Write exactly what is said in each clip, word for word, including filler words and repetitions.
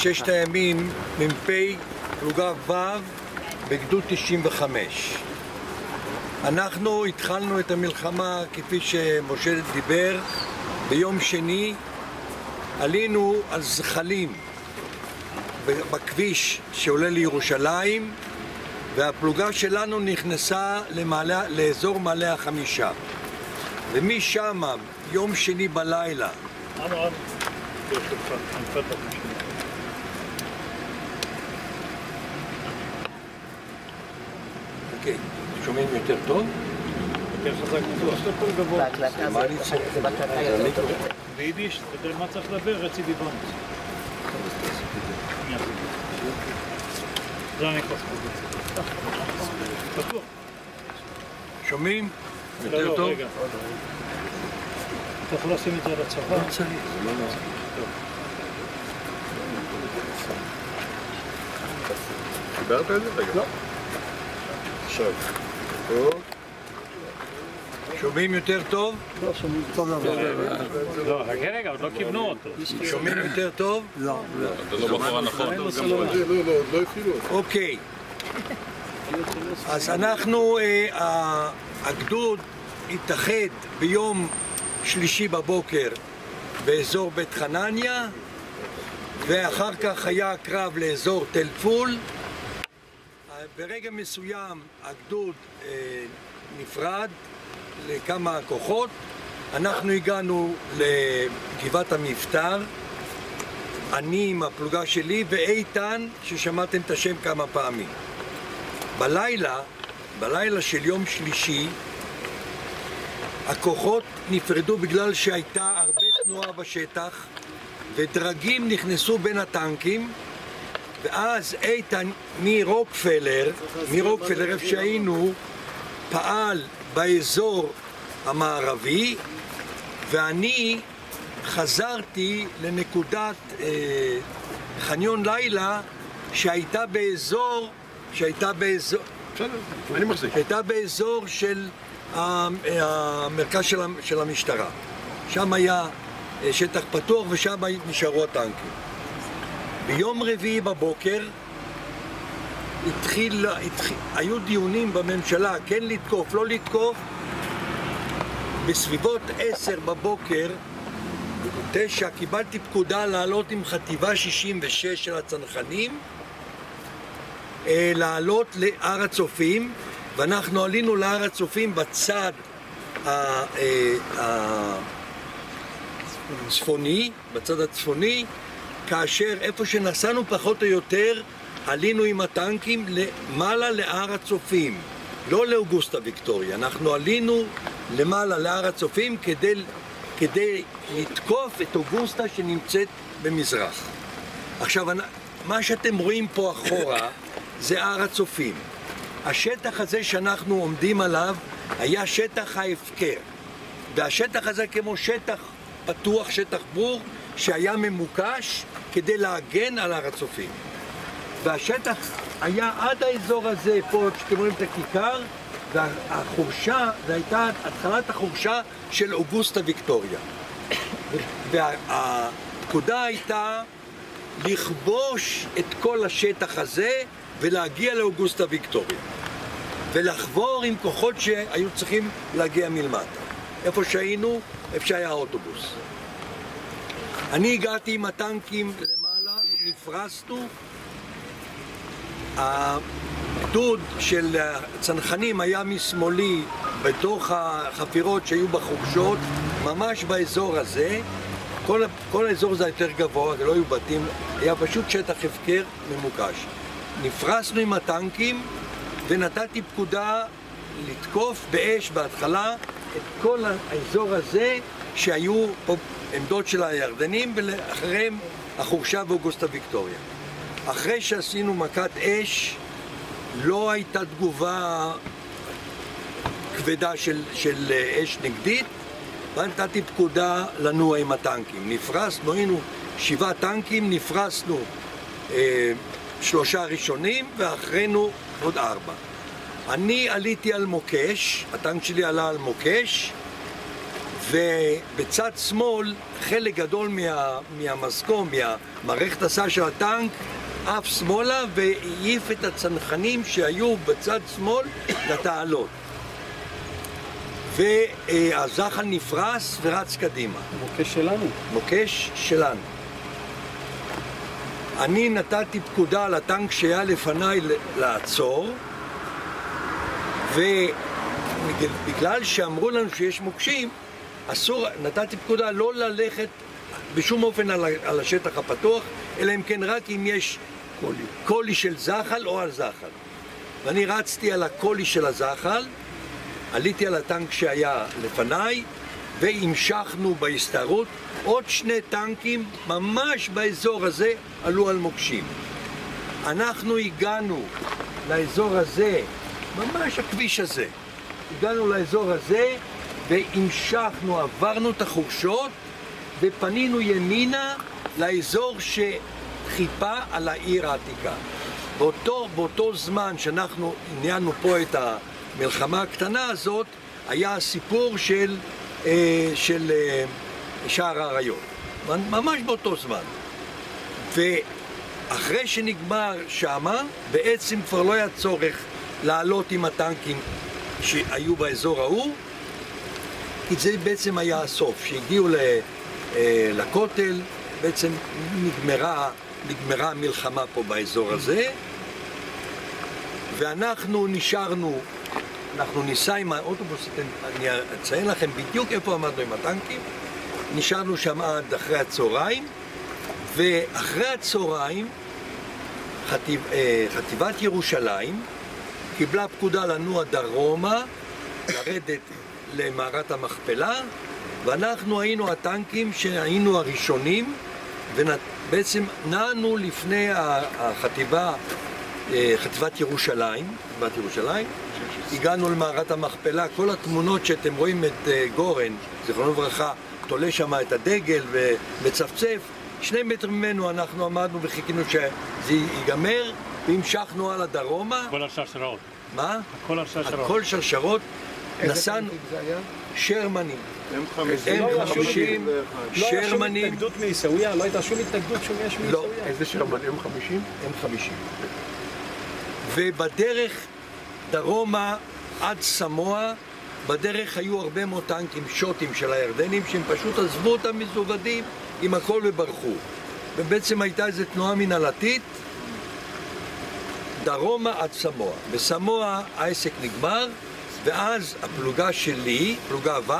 ששת הימים, מ"פ פלוגה ו' בגדוד תשעים וחמש. אנחנו התחלנו את המלחמה כפי שמשה דיבר ביום שני. עלינו על זחלים בכביש שעולה לירושלים, והפלוגה שלנו נכנסה למעלה, לאזור מעלה החמישה, ומשם יום שני בלילה אוקיי, שומעים יותר טוב? יותר חזק בטוח. יש לכל גבוה. מה אני צריך? ביידיש, אתה יודע מה צריך לדבר? רצידיבנט. זה המיקרופון. פתוח. שומעים? לא, יותר לא, טוב? רגע. אתה יכול לשים את זה על הצבא? לא צריך, זה לא נורא. דיברת על זה? רגע. לא. עכשיו. טוב. שומעים יותר טוב? לא, שומעים טוב דבר. לא, רגע, עוד לא כיוונו אותו. שומעים יותר טוב? לא. אתה לא בחור הנכון. לא, לא, לא הפעילו. אוקיי. אז אנחנו, הגדוד התאחד ביום שלישי בבוקר באזור בית חנניה, ואחר כך היה קרב לאזור תל פול. ברגע מסוים הגדוד נפרד לכמה כוחות. אנחנו הגענו לגבעת המבטר, אני עם הפלוגה שלי ואיתן ששמעתם את השם כמה פעמים. בלילה, בלילה של יום שלישי הכוחות נפרדו בגלל שהייתה הרבה תנועה בשטח ודרגים נכנסו בין הטנקים, ואז איתן מרוקפלר, מרוקפלר איפה שהיינו, פעל באזור המערבי, ואני חזרתי לנקודת אה, חניון לילה שהייתה באזור שהייתה באזור אני מחזיק. שהייתה באזור של המרכז של, של המשטרה. שם היה שטח פתוח ושם נשארו הטנקים. ביום רביעי בבוקר התחיל, התחיל, היו דיונים בממשלה כן לתקוף, לא לתקוף. בסביבות עשר בבוקר, תשע, קיבלתי פקודה לעלות עם חטיבה שישים ושש של הצנחנים, לעלות להר הצופים, ואנחנו עלינו להר הצופים בצד הצפוני, בצד הצפוני, כאשר איפה שנסענו פחות או יותר עלינו עם הטנקים למעלה להר הצופים, לא לאוגוסטה ויקטוריה. אנחנו עלינו למעלה להר הצופים כדי, כדי לתקוף את אוגוסטה שנמצאת במזרח. עכשיו, מה שאתם רואים פה אחורה זה הר הצופים. השטח הזה שאנחנו עומדים עליו היה שטח ההפקר, והשטח הזה כמו שטח פתוח, שטח בור שהיה ממוקש כדי להגן על הר הצופים. והשטח היה עד האזור הזה, פה שאתם רואים את הכיכר, והחורשה, זו הייתה התחלת החורשה של אוגוסטה ויקטוריה. והפקודה הייתה לכבוש את כל השטח הזה ולהגיע לאוגוסטה ויקטוריה. ולחבור עם כוחות שהיו צריכים להגיע מלמטה. איפה שהיינו, איפה שהיה האוטובוס. אני הגעתי עם הטנקים למעלה, נפרסנו. הגדוד של הצנחנים היה משמאלי בתוך החפירות שהיו בחורשות, ממש באזור הזה. כל, כל האזור הזה יותר גבוה, זה לא היו בתים, היה פשוט שטח הפקר ממוקש. נפרסנו עם הטנקים ונתתי פקודה לתקוף באש בהתחלה את כל האזור הזה שהיו פה עמדות של הירדנים, ולאחריהם החורשה ואוגוסטה ויקטוריה. אחרי שעשינו מכת אש לא הייתה תגובה כבדה של, של אש נגדית, ונתתי פקודה לנוע עם הטנקים. נפרסנו, היינו שבעה טנקים, נפרסנו אה, שלושה ראשונים ואחרינו עוד ארבע. אני עליתי על מוקש, הטנק שלי עלה על מוקש, ובצד שמאל חלק גדול מה, מהמסקום, מהמערכת הסעה של הטנק, עף שמאלה והעיף את הצנחנים שהיו בצד שמאל לתעלות. והזחל נפרס ורץ קדימה. מוקש שלנו. מוקש שלנו. אני נתתי פקודה לטנק שהיה לפניי לעצור, ובגלל שאמרו לנו שיש מוקשים, אסור, נתתי פקודה לא ללכת בשום אופן על, על השטח הפתוח, אלא אם כן רק אם יש קולי, קולי של זחל או על זחל. ואני רצתי על הקולי של הזחל, עליתי על הטנק שהיה לפניי, והמשכנו בהסתערות. עוד שני טנקים ממש באזור הזה עלו על מוקשים. אנחנו הגענו לאזור הזה, ממש הכביש הזה. הגענו לאזור הזה והמשכנו, עברנו את החורשות ופנינו ימינה לאזור שחיפה על העיר העתיקה. באותו, באותו זמן שאנחנו עניינו פה את המלחמה הקטנה הזאת, היה הסיפור של, של שער האריות. ממש באותו זמן. ואחרי שנגמר שמה, בעצם כבר לא היה צורך לעלות עם הטנקים שהיו באזור ההוא, כי זה בעצם היה הסוף. שהגיעו לכותל, בעצם נגמרה, נגמרה המלחמה פה באזור הזה, ואנחנו נשארנו, אנחנו ניסע עם האוטובוס, אני אציין לכם בדיוק איפה עמדנו עם הטנקים, נשארנו שם עד אחרי הצהריים, ואחרי הצהריים חטיב, חטיבת ירושלים קיבלה פקודה לנוע דרומה, לרדת למערת המכפלה, ואנחנו היינו הטנקים שהיינו הראשונים, ובעצם נענו לפני החטיבה, חטיבת ירושלים, חטיבת ירושלים, הגענו למערת המכפלה. כל התמונות שאתם רואים את גורן, זיכרונו לברכה, תולה שם את הדגל ומצפצף, שני מטר ממנו אנחנו עמדנו וחיכינו שזה ייגמר, והמשכנו על הדרומה. כל השרשרות. מה? כל השרשרות. הכל שרשרות. נסענו... זה היה? שרמנים. אם חמישים, לא היה שום שרמנים. התנגדות מעיסאוויה, לא הייתה שום התנגדות שום יש מעיסאוויה. לא. איזה שרמן? אם חמישים? הם חמישים. ובדרך דרומה עד סמואה, בדרך היו הרבה מאוד טנקים שוטים של הירדנים שהם פשוט עזבו אותם מזווגדים עם הכל וברחו. ובעצם הייתה איזו תנועה מנהלתית דרומה עד סמואה. בסמואה העסק נגמר, ואז הפלוגה שלי, פלוגה ו',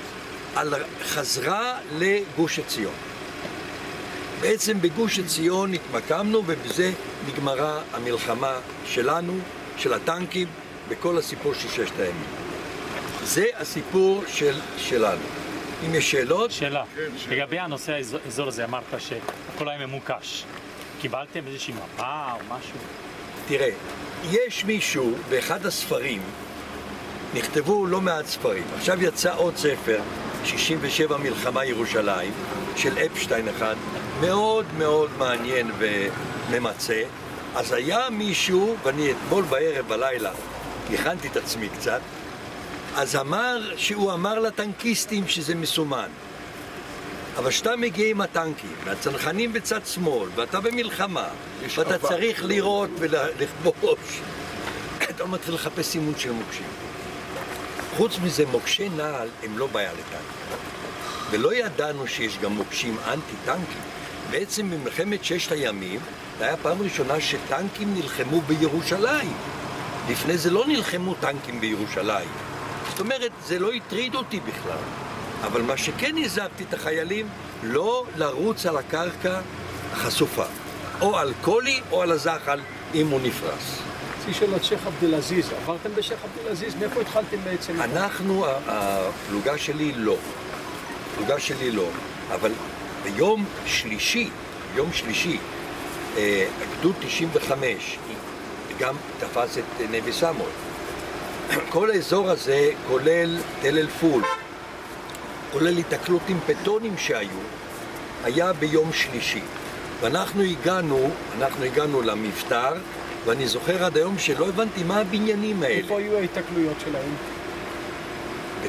חזרה לגוש עציון. בעצם בגוש עציון התמקמנו, ובזה נגמרה המלחמה שלנו, של הטנקים, בכל הסיפור של ששת הימים. זה הסיפור של, שלנו. אם יש שאלות? שאלה. לגבי הנושא האזור הזה, אמרת שהכל היה ממוקש. קיבלתם איזושהי מפה או משהו? תראה, יש מישהו באחד הספרים, נכתבו לא מעט ספרים. עכשיו יצא עוד ספר, שישים ושבע מלחמה ירושלים, של אפשטיין אחד, מאוד מאוד מעניין וממצא. אז היה מישהו, ואני אתמול בערב בלילה, הכנתי את עצמי קצת, אז אמר, שהוא אמר לטנקיסטים שזה מסומן. אבל כשאתה מגיע עם הטנקים, והצנחנים בצד שמאל, ואתה במלחמה, ואתה עבר. צריך לראות ולכבוש, אתה מתחיל לחפש סימון של מוקשים. חוץ מזה, מוקשי נעל הם לא בעיה לטנקים. ולא ידענו שיש גם מוקשים אנטי-טנקים. בעצם במלחמת ששת הימים, זה היה פעם ראשונה שטנקים נלחמו בירושלים. לפני זה לא נלחמו טנקים בירושלים. זאת אומרת, זה לא הטריד אותי בכלל. אבל מה שכן הזהרתי את החיילים, לא לרוץ על הקרקע החשופה. או על קולי או על הזחל, אם הוא נפרס. רציתי לשאול את שייח' עבד אל-עזיז. עברתם בשייח' עבד אל-עזיז? מאיפה התחלתם בעצם? אנחנו, הפלוגה שלי לא. הפלוגה שלי לא. אבל ביום שלישי, יום שלישי, הגדוד תשעים וחמש, גם תפס את נבי סמואל. כל האזור הזה כולל תל אל-פול, כולל התקלות עם פטונים שהיו, היה ביום שלישי. ואנחנו הגענו, אנחנו הגענו למפטר, ואני זוכר עד היום שלא הבנתי מה הבניינים האלה. איפה היו ההתקלויות שלהם?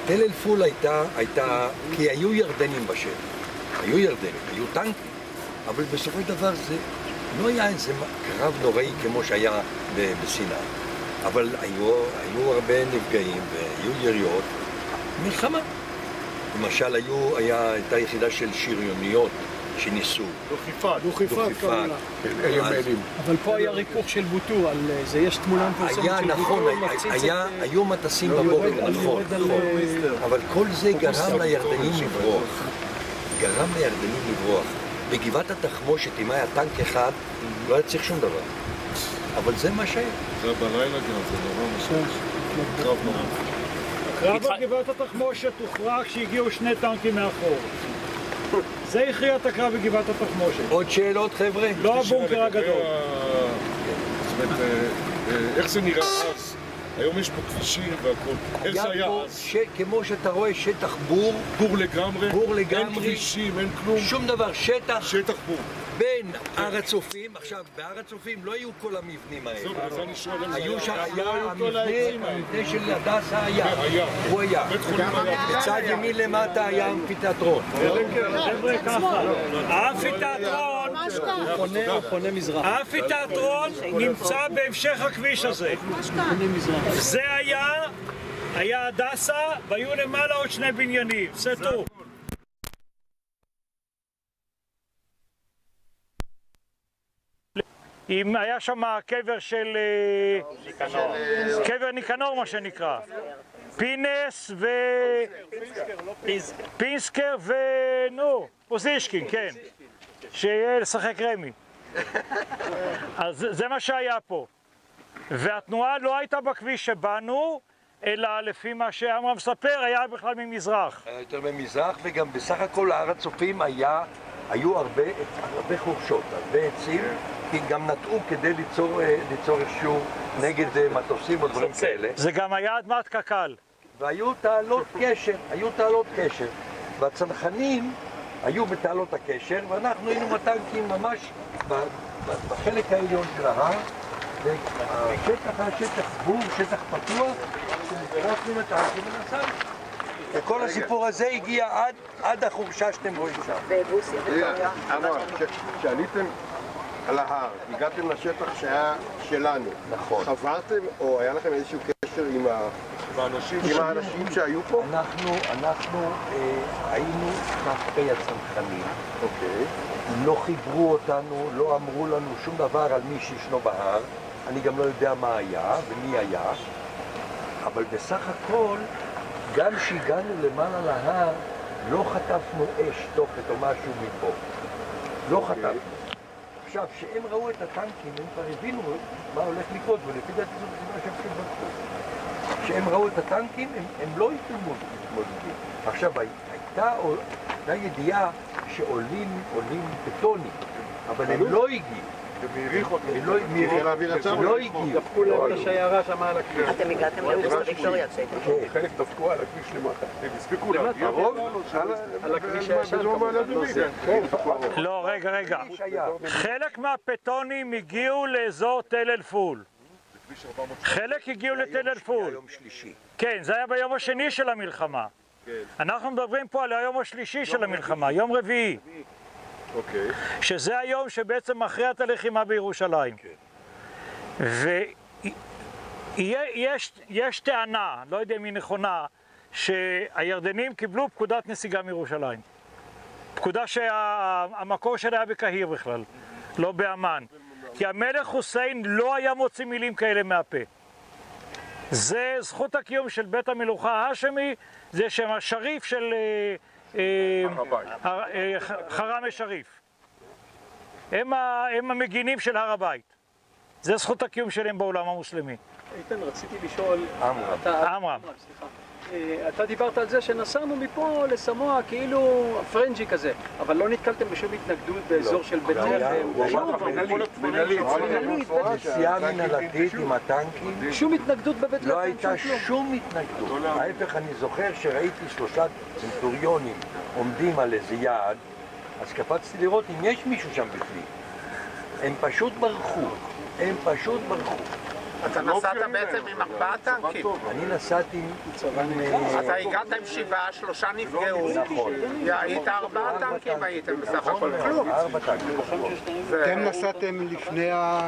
תל אל פול הייתה, הייתה, כי היו ירדנים בשטח, היו ירדנים, היו טנקים, אבל בסופו של דבר זה לא היה איזה קרב נוראי כמו שהיה בסיני, אבל היו, היו הרבה נפגעים והיו יריות, מלחמה. למשל, היו, היה, הייתה יחידה של שריוניות שניסו. דוכיפת. דוכיפת. אבל פה היה ריכוך של בוטו, על זה יש תמונה מפורסמת של בוטו. היה, היו מטסים בבוקר, נכון, אבל כל זה גרם לירדנים לברוח. גרם לירדנים לברוח. בגבעת התחמושת, אם היה טנק אחד, לא היה צריך שום דבר. אבל זה מה שהיה. זה בלילה גם, זה נורא משהו. קרב נורא. הקרב על גבעת התחמושת הוכרע כשהגיעו שני טנקים מאחור. זה הכריע את הקרב בגבעת התחמושת. עוד שאלות, חבר'ה? לא הבונקר הגדול. זאת אומרת, איך זה נראה אז? היום יש פה כבישים והכל. איך זה היה אז? כמו שאתה רואה, שטח בור. בור לגמרי? בור לגמרי. אין כבישים, אין כלום. שום דבר, שטח. שטח בור. בין הר הצופים, עכשיו, בהר הצופים לא היו כל המבנים האלה. זהו, אז אני שואל על זה. היו שם, היה המבנה, המבנה של הדסה היה. היה. הוא היה. בית חולים היה. בצד ימין למטה היה אמפיתיאטרון. חבר'ה, ככה. האמפיתיאטרון, הוא פונה מזרח. האמפיתיאטרון נמצא בהמשך הכביש הזה. זה היה, היה הדסה, והיו למעלה עוד שני בניינים. זה טוב. אם היה שם קבר של... ניקנור. קבר ניקנור, מה שנקרא. פינס ו... פינסקר ו... נו, פוזישקין, כן. שיהיה לשחק רמי. אז זה מה שהיה פה. והתנועה לא הייתה בכביש שבאנו, אלא לפי מה שאמרם מספר, היה בכלל ממזרח. היה יותר ממזרח, וגם בסך הכל הר הצופים היה... היו הרבה, הרבה חורשות, הרבה עצים, כי גם נטעו כדי ליצור, ליצור איזשהו נגד מטוסים או דברים כאלה. זה גם היה אדמת קק"ל. והיו תעלות קשר, היו תעלות קשר. והצנחנים היו בתעלות הקשר, ואנחנו היינו מטנקים ממש בחלק העליון של ההר. והשטח היה שטח בור, שטח פתוח, שנפרסנו מטנקים ונסענו. וכל הסיפור הזה הגיע עד, עד החורשה שאתם רואים שם. ובוסי וקריה. אמר, כשעליתם על ההר, הגעתם לשטח שהיה שלנו. נכון. חברתם, או היה לכם איזשהו קשר עם האנשים שהיו פה? אנחנו, אנחנו אה, היינו ת"פי הצנחנים. אוקיי. לא חיברו אותנו, לא אמרו לנו שום דבר על מי שישנו בהר. אני גם לא יודע מה היה ומי היה. אבל בסך הכל, גם שהגענו למעלה להר, לא חטפנו אש, תופת או משהו מפה. לא חטפנו. עכשיו, כשהם ראו את הטנקים, הם כבר הבינו מה הולך לקרות, ולפי דעתי זאת הסיבה שהם פשוט בדקו. כשהם ראו את הטנקים, הם, הם לא התלמוד להתמודדים. עכשיו, הייתה, הייתה ידיעה שעולים עולים בטונים, אבל הם לא הגיעו. ומעריך אותם. הם לא הגיעו. דפקו להם את השיירה שם על הכביש. אתם הגעתם לאוגוסט ויקטוריה כשהייתם. חלק דפקו על הכביש למטה. הם הספיקו להגיע. הרוב? על הכביש הישן. לא, רגע, רגע. חלק מהפטונים הגיעו לאזור תל אל פול. חלק הגיעו לתל אל פול. כן, זה היה ביום השני של המלחמה. אנחנו מדברים פה על היום השלישי של המלחמה, יום רביעי. אוקיי. שזה היום שבעצם מכריע את הלחימה בירושלים. ויש טענה, לא יודע אם היא נכונה, שהירדנים קיבלו פקודת נסיגה מירושלים. פקודה שהמקור שלה היה בקהיר בכלל, לא באמן. כי המלך חוסיין לא היה מוציא מילים כאלה מהפה. זה זכות הקיום של בית המלוכה ההאשמי, זה שם השריף של חרם א-שריף. הם המגינים של הר הבית. זה זכות הקיום שלהם בעולם המוסלמי. איתן, רציתי לשאול... עמרם. עמרם. אתה דיברת על זה שנסענו מפה לסמוע כאילו פרנג'י כזה, אבל לא נתקלתם בשום התנגדות באזור של בית לחם? נסיעה מנהלתית עם הטנקים. שום התנגדות בבית לחם? לא הייתה שום התנגדות. ההפך, אני זוכר שראיתי שלושה צנטוריונים עומדים על איזה יעד, אז קפצתי לראות אם יש מישהו שם בפנים. הם פשוט ברחו. הם פשוט ברחו. אתה נסעת בעצם עם ארבעה טנקים. אני נסעתי עם... אתה הגעת עם שבעה, שלושה נפגעו. נכון. היית ארבעה טנקים הייתם בסך הכל. כלום. ארבע טנקים. אתם נסעתם לפני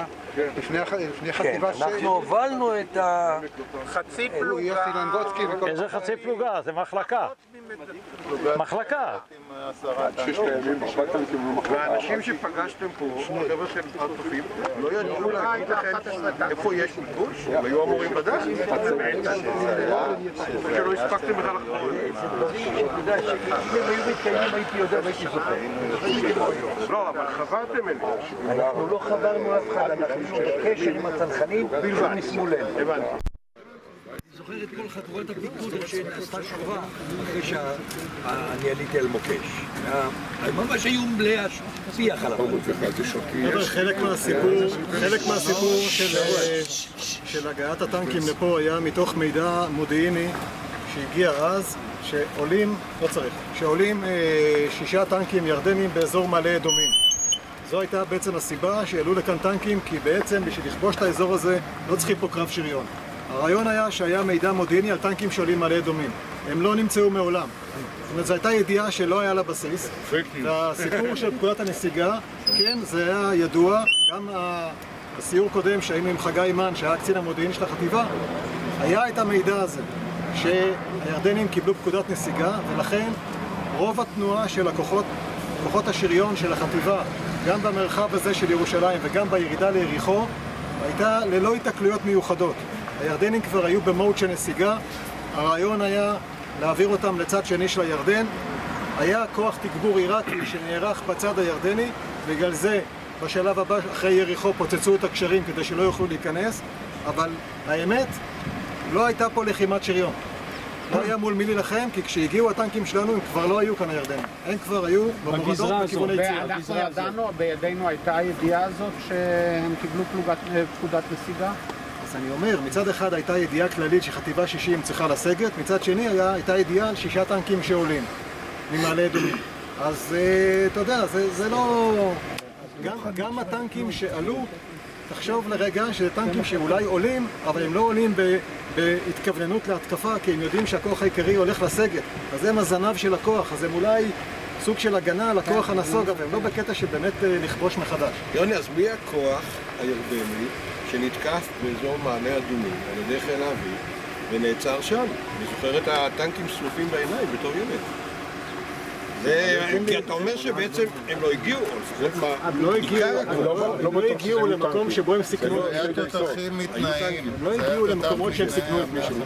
חטיבה של... אנחנו הובלנו את ה... חצי פלוגה. איזה חצי פלוגה? זה מחלקה. מחלקה. והאנשים שפגשתם פה, חבר'ה שהם פרטופים, לא ידעו להגיד לכם איפה יש מלבוש? הם היו אמורים לדעת. שלא הספקתם בכלל לחזור. אתה יודע שאם הם היו מתקיימים הייתי יודע והייתי זוכר. לא, אבל חברתם אליהם. אנחנו לא חברנו אף אחד, אנחנו בקשר עם הצנחנים בלבד משמאלנו. הבנתי. אני זוכר את כל חטיבת הפיקוד שנעשתה שורה אחרי שאני עליתי על מוקש. ממש היו מלאי שיח עליו. חלק מהסיפור, חלק מהסיפור של הגעת הטנקים לפה היה מתוך מידע מודיעיני שהגיע אז, שעולים, לא צריך, שעולים שישה טנקים ירדנים באזור מעלה אדומים. זו הייתה בעצם הסיבה שעלו לכאן טנקים, כי בעצם בשביל לכבוש את האזור הזה לא צריכים פה קרב שריון. הרעיון היה שהיה מידע מודיעיני על טנקים שעולים מעלה אדומים. הם לא נמצאו מעולם. זאת אומרת, זו הייתה ידיעה שלא היה לה בסיס. והסיפור של פקודת הנסיגה, כן, זה היה ידוע. גם בסיור קודם שהיינו עם חגי מן, שהיה קצין המודיעין של החטיבה, היה את המידע הזה, שהירדנים קיבלו פקודת נסיגה, ולכן רוב התנועה של הכוחות, כוחות השריון של החטיבה, גם במרחב הזה של ירושלים וגם בירידה ליריחו, הייתה ללא התקלויות מיוחדות. הירדנים כבר היו במוד של נסיגה, הרעיון היה להעביר אותם לצד שני של הירדן. היה כוח תגבור עיראקי שנערך בצד הירדני, בגלל זה בשלב הבא אחרי יריחו פוצצו את הקשרים כדי שלא יוכלו להיכנס, אבל האמת, לא הייתה פה לחימת שריון. לא היה מול מי להילחם, כי כשהגיעו הטנקים שלנו הם כבר לא היו כאן הירדנים. הם כבר היו במורדות בכיוון היציאה. ואנחנו ידענו, בידינו הייתה הידיעה הזאת שהם קיבלו פקודת נסיגה? אז אני אומר, מצד אחד הייתה ידיעה כללית שחטיבה שישים צריכה לסגת, מצד שני היה, הייתה ידיעה על שישה טנקים שעולים ממעלה אדומים. אז אתה יודע, זה, זה לא... גם, גם הטנקים שעלו, תחשוב לרגע שזה טנקים שאולי עולים, אבל הם לא עולים ב, בהתכווננות להתקפה, כי הם יודעים שהכוח העיקרי הולך לסגת. אז זה הזנב של הכוח, אז הם אולי סוג של הגנה על הכוח הנסוג, אבל הם לא בקטע שבאמת לכבוש מחדש. יוני, אז מי הכוח הירדני שנתקף באזור מעלה אדומים על ידי חיל האוויר ונעצר שם? אני זוכר את הטנקים שרופים בעיניים בתור ילד. כי אתה אומר שבעצם הם לא הגיעו, או לפחות מה... הם לא הגיעו למקום שבו הם סיכנו... היה תותחים מתנאים. הם לא הגיעו למקומות שהם סיכנו את מישהו.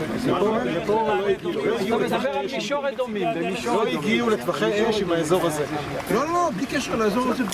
לפה לא הגיעו. אתה מדבר על מישור אדומים. לא הגיעו לטווחי אש עם האזור הזה. לא, לא, בלי קשר לאזור הזה.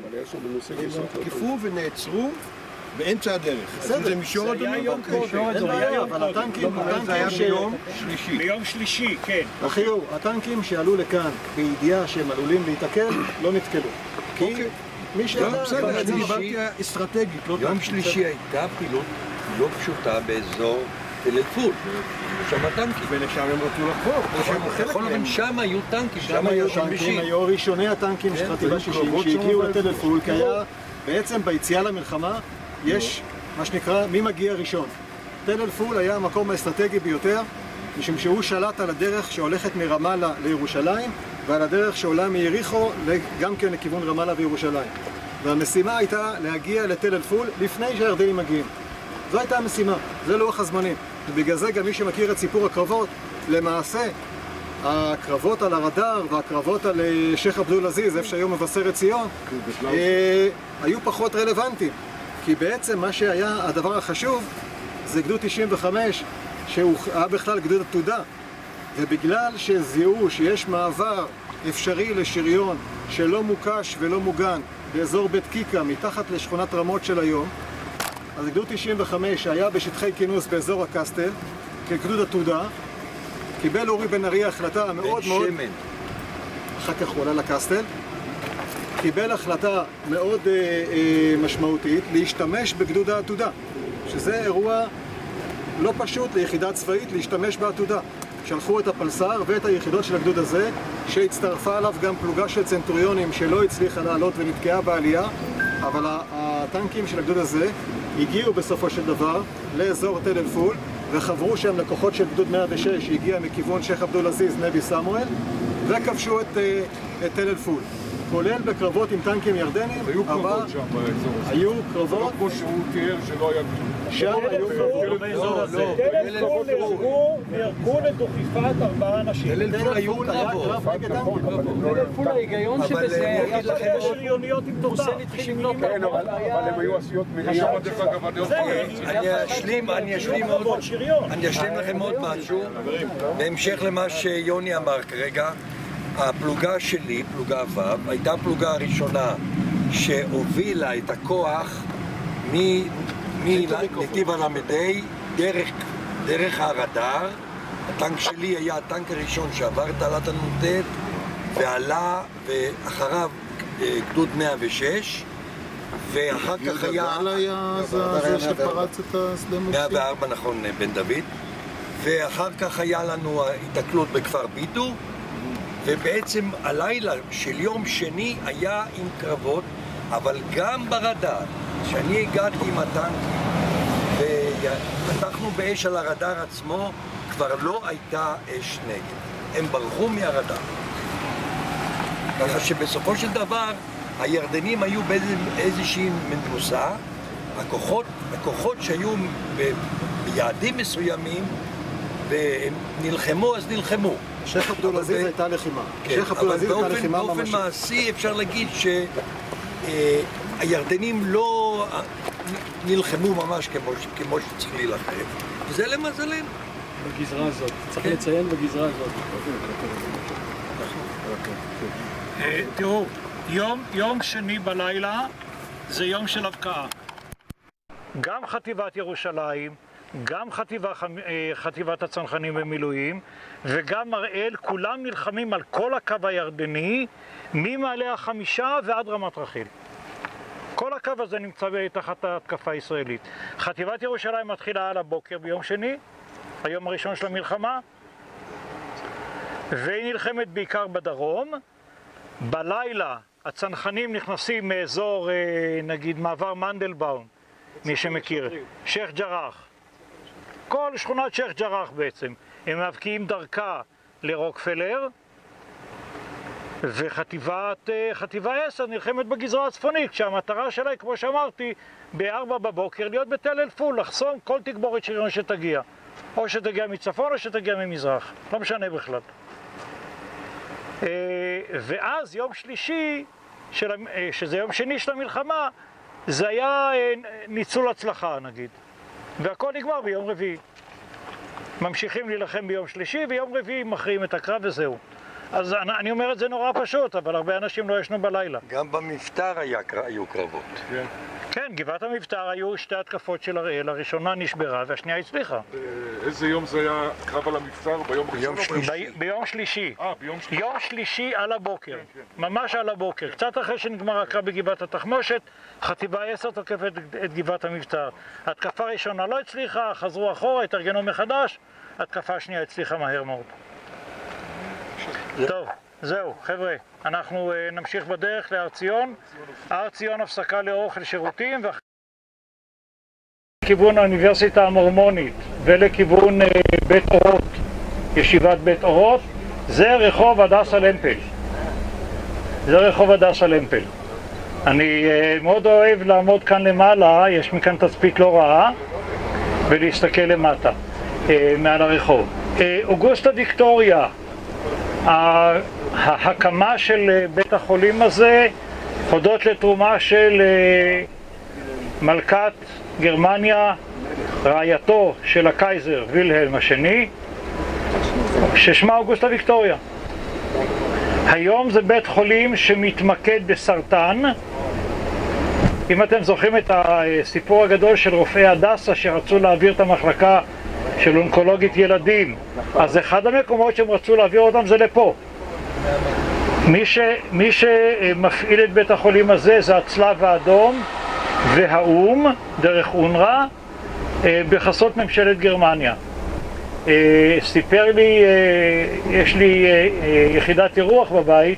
הם תקפו ונעצרו באמצע הדרך. זה מישור אדומים. אין בעיה, אבל הטנקים... זה היה ביום שלישי. ביום שלישי, כן. אחיו, הטנקים שעלו לכאן בידיעה שהם עלולים להתקל, לא נתקלו. כי מי שידע... בסדר, אני דיברתי אסטרטגית. יום שלישי הייתה פעילות לא פשוטה באזור תל אל-פול. שם הטנקים. ולשם הם רצו לחבור. הם שם היו טנקים. שם היו טנקים, היו ראשוני הטנקים של חטיבה שישים שהגיעו לתל אל-פול, כי היה בעצם ביציאה למלחמה יש מה שנקרא מי מגיע ראשון. תל אל-פול היה המקום האסטרטגי ביותר, משום שהוא שלט על הדרך שהולכת מרמאללה לירושלים, ועל הדרך שעולה מיריחו גם כן לכיוון רמאללה וירושלים. והמשימה הייתה להגיע לתל אל-פול לפני שהירדנים מגיעים. זו הייתה המשימה, זה לוח הזמנים. ובגלל זה גם מי שמכיר את סיפור הקרבות, למעשה הקרבות על הרדאר והקרבות על שייח' עבדול עזיז, איפה שהיום מבשרת ציון, היו פחות רלוונטיים. כי בעצם מה שהיה הדבר החשוב זה גדוד תשעים וחמש, שהוא היה בכלל גדוד עתודה, ובגלל שזיהו שיש מעבר אפשרי לשריון שלא מוקש ולא מוגן באזור בית קיקה מתחת לשכונת רמות של היום, אז גדוד תשעים וחמש היה בשטחי כינוס באזור הקסטל כגדוד עתודה, קיבל אורי בן ארי החלטה מאוד מאוד... שמן. אחר כך הוא עלה לקסטל, קיבל החלטה מאוד אה, אה, משמעותית להשתמש בגדוד העתודה, שזה אירוע לא פשוט ליחידה צבאית להשתמש בעתודה. שלחו את הפלסר ואת היחידות של הגדוד הזה, שהצטרפה עליו גם פלוגה של צנטוריונים שלא הצליחה לעלות ונתקעה בעלייה, אבל הטנקים של הגדוד הזה הגיעו בסופו של דבר לאזור תל אל-פול, וחברו שם לקוחות של גדוד מאה ושש שהגיע מכיוון שייח עבדול עזיז נבי סמואל, וכבשו את, את תל אל-פול. כולל בקרבות עם טנקים ירדנים. היו קרבות שם באזור הזה. היו קרבות? כמו שהוא תיאר שלא היה כלום. שם היו קרבות. באזור הזה. תל אל-פול נהרגו לדוכיפת ארבעה אנשים. תל אל-פול היו קרבות. תל אל-פול ההיגיון שבזה היה שריוניות עם תודה. כן, אבל הם היו עשיות מלאים. דרך אגב, אני אשלים, אני אשלים עוד, אני אשלים לכם עוד משהו, בהמשך למה שיוני אמר כרגע. הפלוגה שלי, פלוגה ו', הייתה הפלוגה הראשונה שהובילה את הכוח מנתיב הלמדי דרך, דרך הרדאר. הטנק שלי היה הטנק הראשון שעבר תעלת הנ"ט ועלה, ואחריו גדוד מאה ושש, ואחר כך היה... גדל היה זה שפרץ את השדה מוקשים. מאה וארבע, נכון, בן דוד. ואחר כך היה לנו התקלות בכפר בידו, ובעצם הלילה של יום שני היה עם קרבות, אבל גם ברדאר, כשאני הגעתי עם הטנקים ופתחנו באש על הרדאר עצמו, כבר לא הייתה אש נגד. הם ברחו מהרדאר. ככה שבסופו של דבר הירדנים היו באיזושהי מנוסה, הכוחות, הכוחות שהיו ביעדים מסוימים והם נלחמו, אז נלחמו. שייח עבדול עזיז הייתה לחימה. שייח עבדול עזיז הייתה לחימה ממשית. באופן מעשי אפשר להגיד שהירדנים לא נלחמו ממש כמו שצריך להילחם, וזה למזלנו. בגזרה הזאת, צריך לציין בגזרה הזאת. תראו, יום שני בלילה זה יום של הבקעה. גם חטיבת ירושלים, גם חטיבה, חטיבת הצנחנים במילואים וגם הראל, כולם נלחמים על כל הקו הירדני ממעלה החמישה ועד רמת רחל. כל הקו הזה נמצא תחת ההתקפה הישראלית. חטיבת ירושלים מתחילה על הבוקר ביום שני, היום הראשון של המלחמה, והיא נלחמת בעיקר בדרום. בלילה הצנחנים נכנסים מאזור, נגיד, מעבר מנדלבאום, מי שמכיר, שייח ג'ראח. כל שכונת שייח ג'ראח בעצם. הם מבקיעים דרכה לרוקפלר, וחטיבת חטיבה עשר נלחמת בגזרה הצפונית, כשהמטרה שלה היא, כמו שאמרתי, בארבע בבוקר להיות בתל אל-פול, לחסום כל תגבורת שריון שתגיע. או שתגיע מצפון או שתגיע ממזרח. לא משנה בכלל. ואז יום שלישי, של, שזה יום שני של המלחמה, זה היה ניצול הצלחה נגיד. והכל נגמר ביום רביעי. ממשיכים להילחם ביום שלישי, ויום רביעי מכריעים את הקרב וזהו. אז אני, אני אומר את זה נורא פשוט, אבל הרבה אנשים לא ישנו בלילה. גם במבטר היה, היו קרבות. כן. כן, גבעת המבטר היו שתי התקפות של הראל, הראשונה נשברה והשנייה הצליחה. איזה יום זה היה קרב על המבטר? ביום ראשון או שלישי? ב- ביום שלישי. אה, ביום שלישי. יום שלישי על הבוקר. כן, כן. ממש על הבוקר. קצת אחרי שנגמר הקרב בגבעת התחמושת, חטיבה עשר תוקפת את גבעת המבטר. התקפה ראשונה לא הצליחה, חזרו אחורה, התארגנו מחדש, התקפה השנייה הצליחה מהר מאוד. טוב, זהו, חבר'ה, אנחנו uh, נמשיך בדרך להר ציון. הר ציון הפסקה לאוכל שירותים, לכיוון האוניברסיטה המורמונית ולכיוון uh, בית אורות, ישיבת בית אורות, זה רחוב הדסה למפל. זה רחוב הדסה למפל. אני uh, מאוד אוהב לעמוד כאן למעלה, יש מכאן תצפית לא רעה, ולהסתכל למטה, uh, מעל הרחוב. Uh, אוגוסטה ויקטוריה, ההקמה של בית החולים הזה, הודות לתרומה של מלכת גרמניה, רעייתו של הקייזר וילהלם השני, ששמה אוגוסטה ויקטוריה. היום זה בית חולים שמתמקד בסרטן. אם אתם זוכרים את הסיפור הגדול של רופאי הדסה שרצו להעביר את המחלקה של אונקולוגית ילדים, אז אחד המקומות שהם רצו להעביר אותם זה לפה. מי, ש, מי שמפעיל את בית החולים הזה זה הצלב האדום והאום דרך אונר"א בחסות ממשלת גרמניה. סיפר לי, יש לי יחידת אירוח בבית,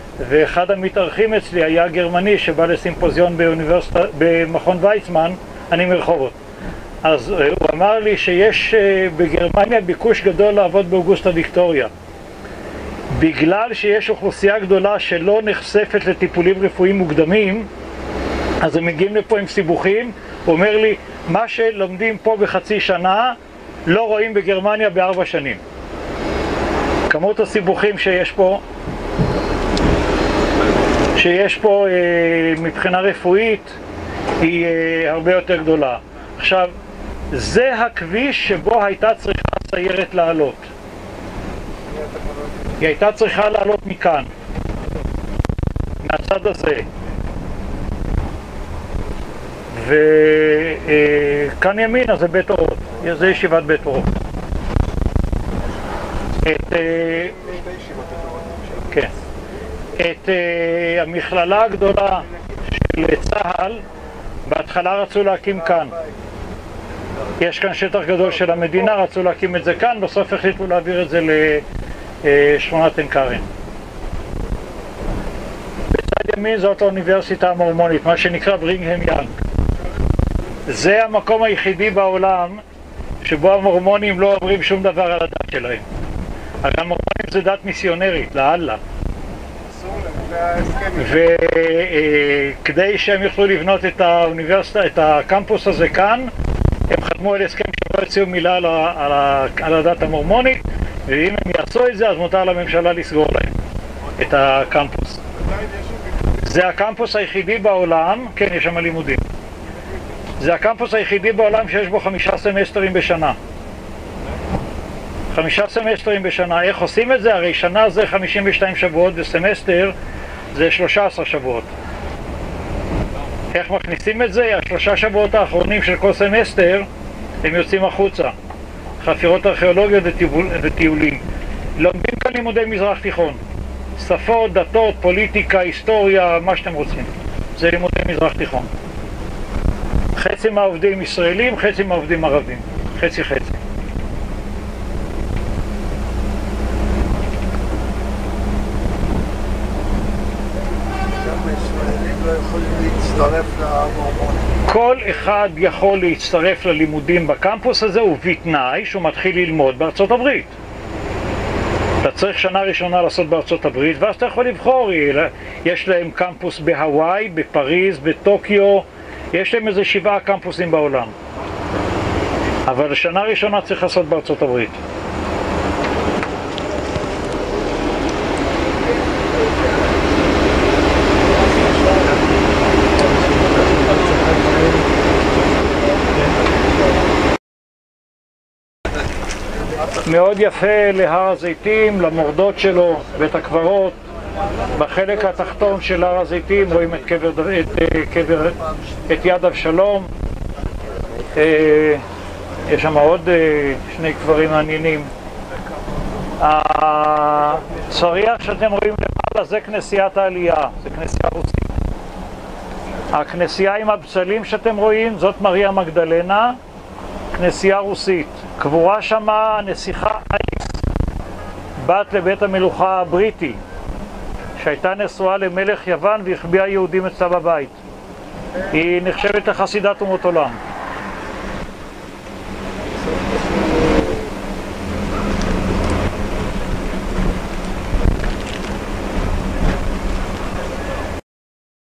ואחד המתארחים אצלי היה גרמני שבא לסימפוזיון באוניברסיטה, במכון ויצמן, אני מרחובות. אז הוא אמר לי שיש בגרמניה ביקוש גדול לעבוד באוגוסטה ויקטוריה. בגלל שיש אוכלוסייה גדולה שלא נחשפת לטיפולים רפואיים מוקדמים, אז הם מגיעים לפה עם סיבוכים. הוא אומר לי, מה שלומדים פה בחצי שנה, לא רואים בגרמניה בארבע שנים. כמות הסיבוכים שיש פה, שיש פה אה, מבחינה רפואית, היא אה, הרבה יותר גדולה. עכשיו, זה הכביש שבו הייתה צריכה סיירת לעלות. היא הייתה צריכה לעלות מכאן, מהצד הזה. וכאן ימינה זה בית אורות, זה ישיבת בית אורות. את, כן, את המכללה הגדולה של צה"ל, בהתחלה רצו להקים כאן. יש כאן שטח גדול של המדינה, רצו להקים את זה כאן, בסוף החליטו להעביר את זה לשכונת עין כרם. בצד ימין זאת האוניברסיטה המורמונית, מה שנקרא ברינגהם יאנג. זה המקום היחידי בעולם שבו המורמונים לא עוברים שום דבר על הדת שלהם. הרי המורמונים זה דת מיסיונרית, לאללה. וכדי שהם יוכלו לבנות את האוניברסיטה, את הקמפוס הזה כאן, הם חתמו על הסכם שלא הציעו מילה על, על, על הדת המורמונית, ואם הם יעשו את זה אז מותר לממשלה לסגור להם את הקמפוס. זה הקמפוס היחידי בעולם, כן, יש שם לימודים. זה הקמפוס היחידי בעולם שיש בו חמישה סמסטרים בשנה. חמישה סמסטרים בשנה. איך עושים את זה? הרי שנה זה חמישים ושתיים שבועות וסמסטר זה שלושה עשר שבועות. איך מכניסים את זה? השלושה שבועות האחרונים של כל סמסטר הם יוצאים החוצה. חפירות ארכיאולוגיות וטיולים. לומדים כאן לימודי מזרח תיכון. שפות, דתות, פוליטיקה, היסטוריה, מה שאתם רוצים. זה לימודי מזרח תיכון. חצי מהעובדים ישראלים, חצי מהעובדים ערבים. חצי חצי. כל אחד יכול להצטרף ללימודים בקמפוס הזה, ובתנאי שהוא מתחיל ללמוד בארצות הברית. אתה צריך שנה ראשונה לעשות בארצות הברית, ואז אתה יכול לבחור. יש להם קמפוס בהוואי, בפריז, בטוקיו, יש להם איזה שבעה קמפוסים בעולם. אבל שנה ראשונה צריך לעשות בארצות הברית. מאוד יפה להר הזיתים, למורדות שלו, בית הקברות. בחלק התחתון של הר הזיתים רואים את קבר, את, קבר, את יד אבשלום. יש שם עוד שני קברים מעניינים. הצריח שאתם רואים למעלה זה כנסיית העלייה, זה כנסייה רוסית. הכנסייה עם הבצלים שאתם רואים זאת מריה מגדלנה, כנסייה רוסית. קבורה שמה הנסיכה אייס, בת לבית המלוכה הבריטי, שהייתה נשואה למלך יוון והחביאה יהודים אצלה בבית. היא נחשבת לחסידת אומות עולם.